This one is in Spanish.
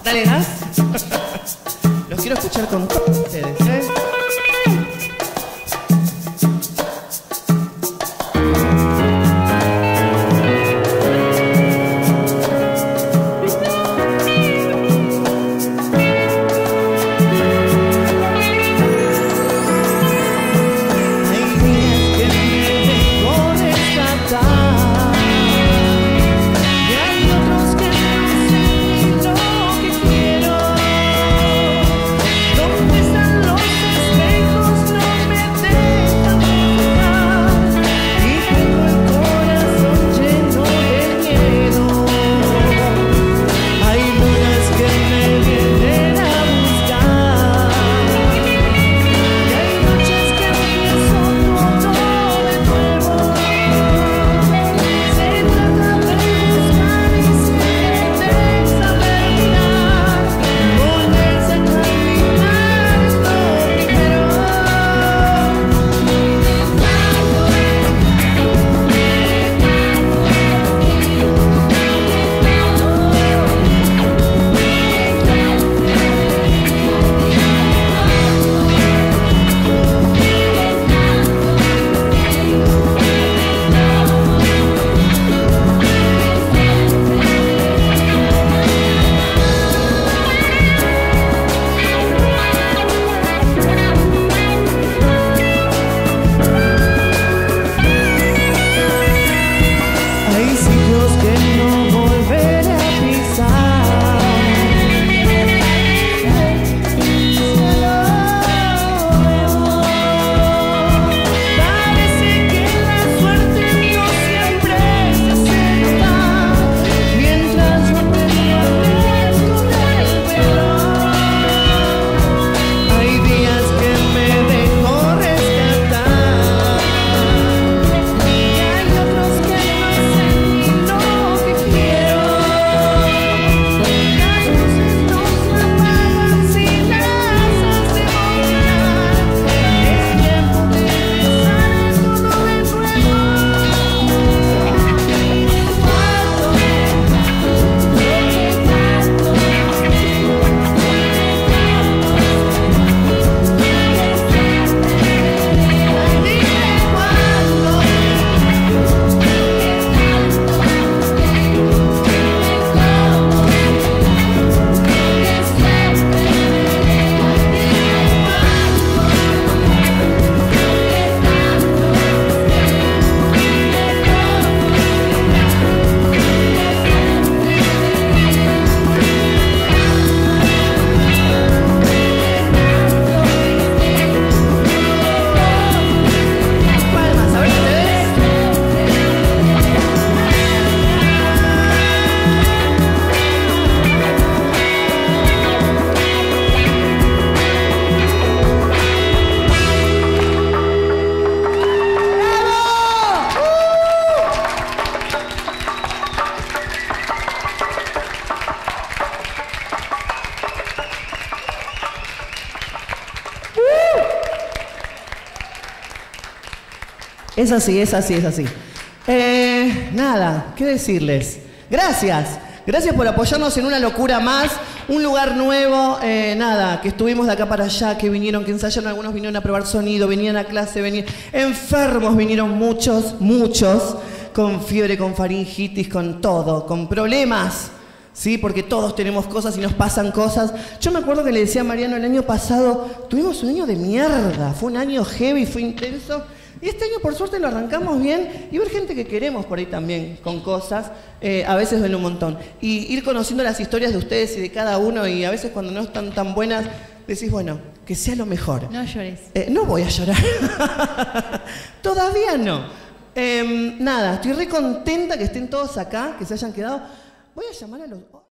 Dale gas. Los quiero escuchar con todos ustedes, ¿eh? Es así, es así, es así. Nada, ¿qué decirles? Gracias. Gracias por apoyarnos en una locura más, un lugar nuevo, nada, que estuvimos de acá para allá, que vinieron, que ensayaron, algunos vinieron a probar sonido, venían a clase, venían enfermos, vinieron muchos, con fiebre, con faringitis, con todo, con problemas, ¿sí? Porque todos tenemos cosas y nos pasan cosas. Yo me acuerdo que le decía a Mariano, el año pasado tuvimos un año de mierda, fue un año heavy, fue intenso. Y este año, por suerte, lo arrancamos bien y ver gente que queremos por ahí también con cosas, a veces duele un montón. Y ir conociendo las historias de ustedes y de cada uno y a veces cuando no están tan buenas, decís, bueno, que sea lo mejor. No llores. No voy a llorar. Todavía no. Nada, estoy re contenta que estén todos acá, que se hayan quedado. Voy a llamar a los...